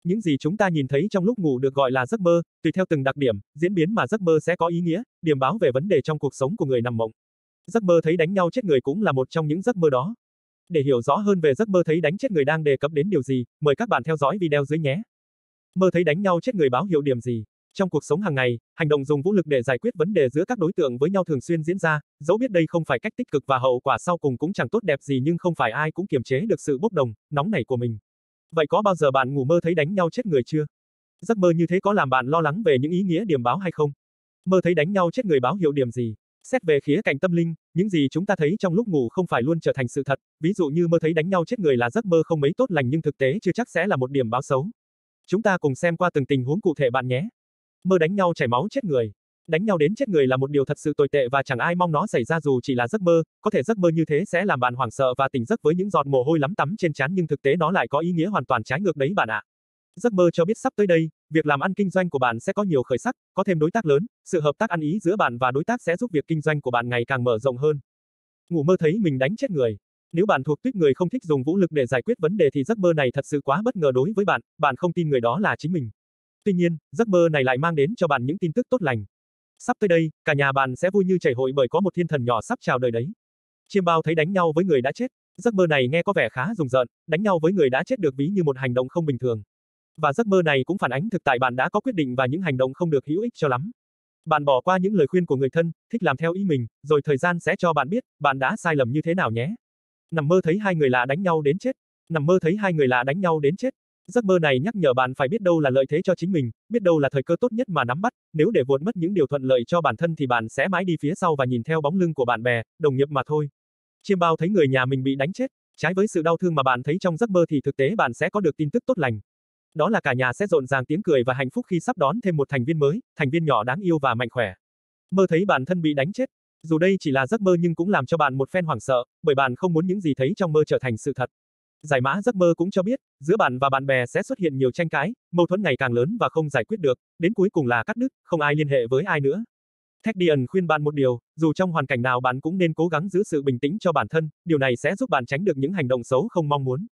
Những gì chúng ta nhìn thấy trong lúc ngủ được gọi là giấc mơ, tùy theo từng đặc điểm, diễn biến mà giấc mơ sẽ có ý nghĩa, điểm báo về vấn đề trong cuộc sống của người nằm mộng. Giấc mơ thấy đánh nhau chết người cũng là một trong những giấc mơ đó. Để hiểu rõ hơn về giấc mơ thấy đánh chết người đang đề cập đến điều gì, mời các bạn theo dõi video dưới nhé. Mơ thấy đánh nhau chết người báo hiệu điểm gì? Trong cuộc sống hàng ngày, hành động dùng vũ lực để giải quyết vấn đề giữa các đối tượng với nhau thường xuyên diễn ra, dẫu biết đây không phải cách tích cực và hậu quả sau cùng cũng chẳng tốt đẹp gì nhưng không phải ai cũng kiềm chế được sự bốc đồng, nóng nảy của mình. Vậy có bao giờ bạn ngủ mơ thấy đánh nhau chết người chưa? Giấc mơ như thế có làm bạn lo lắng về những ý nghĩa điểm báo hay không? Mơ thấy đánh nhau chết người báo hiệu điểm gì? Xét về khía cạnh tâm linh, những gì chúng ta thấy trong lúc ngủ không phải luôn trở thành sự thật, ví dụ như mơ thấy đánh nhau chết người là giấc mơ không mấy tốt lành nhưng thực tế chưa chắc sẽ là một điểm báo xấu. Chúng ta cùng xem qua từng tình huống cụ thể bạn nhé. Mơ đánh nhau chảy máu chết người. Đánh nhau đến chết người là một điều thật sự tồi tệ và chẳng ai mong nó xảy ra dù chỉ là giấc mơ, có thể giấc mơ như thế sẽ làm bạn hoảng sợ và tỉnh giấc với những giọt mồ hôi lắm tắm trên trán nhưng thực tế nó lại có ý nghĩa hoàn toàn trái ngược đấy bạn ạ. Giấc mơ cho biết sắp tới đây, việc làm ăn kinh doanh của bạn sẽ có nhiều khởi sắc, có thêm đối tác lớn, sự hợp tác ăn ý giữa bạn và đối tác sẽ giúp việc kinh doanh của bạn ngày càng mở rộng hơn. Ngủ mơ thấy mình đánh chết người. Nếu bạn thuộc tuýp người không thích dùng vũ lực để giải quyết vấn đề thì giấc mơ này thật sự quá bất ngờ đối với bạn, bạn không tin người đó là chính mình. Tuy nhiên, giấc mơ này lại mang đến cho bạn những tin tức tốt lành. Sắp tới đây, cả nhà bạn sẽ vui như chảy hội bởi có một thiên thần nhỏ sắp chào đời đấy. Chiêm bao thấy đánh nhau với người đã chết. Giấc mơ này nghe có vẻ khá rùng rợn, đánh nhau với người đã chết được ví như một hành động không bình thường. Và giấc mơ này cũng phản ánh thực tại bạn đã có quyết định và những hành động không được hữu ích cho lắm. Bạn bỏ qua những lời khuyên của người thân, thích làm theo ý mình, rồi thời gian sẽ cho bạn biết, bạn đã sai lầm như thế nào nhé. Nằm mơ thấy hai người lạ đánh nhau đến chết. Nằm mơ thấy hai người lạ đánh nhau đến chết. Giấc mơ này nhắc nhở bạn phải biết đâu là lợi thế cho chính mình, biết đâu là thời cơ tốt nhất mà nắm bắt, nếu để vụt mất những điều thuận lợi cho bản thân thì bạn sẽ mãi đi phía sau và nhìn theo bóng lưng của bạn bè, đồng nghiệp mà thôi. Chiêm bao thấy người nhà mình bị đánh chết, trái với sự đau thương mà bạn thấy trong giấc mơ thì thực tế bạn sẽ có được tin tức tốt lành. Đó là cả nhà sẽ rộn ràng tiếng cười và hạnh phúc khi sắp đón thêm một thành viên mới, thành viên nhỏ đáng yêu và mạnh khỏe. Mơ thấy bản thân bị đánh chết. Dù đây chỉ là giấc mơ nhưng cũng làm cho bạn một phen hoảng sợ, bởi bạn không muốn những gì thấy trong mơ trở thành sự thật. Giải mã giấc mơ cũng cho biết, giữa bạn và bạn bè sẽ xuất hiện nhiều tranh cãi, mâu thuẫn ngày càng lớn và không giải quyết được, đến cuối cùng là cắt đứt, không ai liên hệ với ai nữa. Thecdian khuyên bạn một điều, dù trong hoàn cảnh nào bạn cũng nên cố gắng giữ sự bình tĩnh cho bản thân, điều này sẽ giúp bạn tránh được những hành động xấu không mong muốn.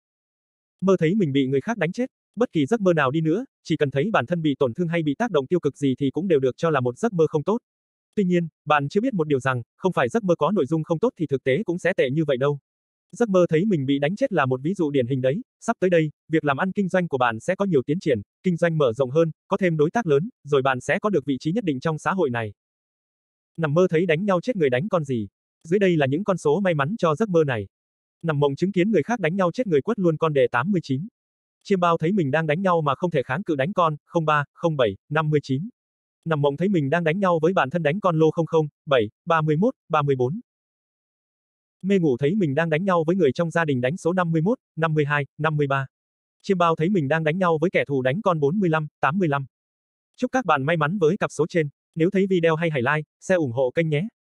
Mơ thấy mình bị người khác đánh chết. Bất kỳ giấc mơ nào đi nữa, chỉ cần thấy bản thân bị tổn thương hay bị tác động tiêu cực gì thì cũng đều được cho là một giấc mơ không tốt. Tuy nhiên, bạn chưa biết một điều rằng, không phải giấc mơ có nội dung không tốt thì thực tế cũng sẽ tệ như vậy đâu. Giấc mơ thấy mình bị đánh chết là một ví dụ điển hình đấy, sắp tới đây, việc làm ăn kinh doanh của bạn sẽ có nhiều tiến triển, kinh doanh mở rộng hơn, có thêm đối tác lớn, rồi bạn sẽ có được vị trí nhất định trong xã hội này. Nằm mơ thấy đánh nhau chết người đánh con gì? Dưới đây là những con số may mắn cho giấc mơ này. Nằm mộng chứng kiến người khác đánh nhau chết người quất luôn con đề 89. Chiêm bao thấy mình đang đánh nhau mà không thể kháng cự đánh con, 03, 07, 59. Nằm mộng thấy mình đang đánh nhau với bạn thân đánh con lô 00, 7, 31, 34. Mê ngủ thấy mình đang đánh nhau với người trong gia đình đánh số 51, 52, 53. Chiêm bao thấy mình đang đánh nhau với kẻ thù đánh con 45, 85. Chúc các bạn may mắn với cặp số trên. Nếu thấy video hay hãy like, share ủng hộ kênh nhé.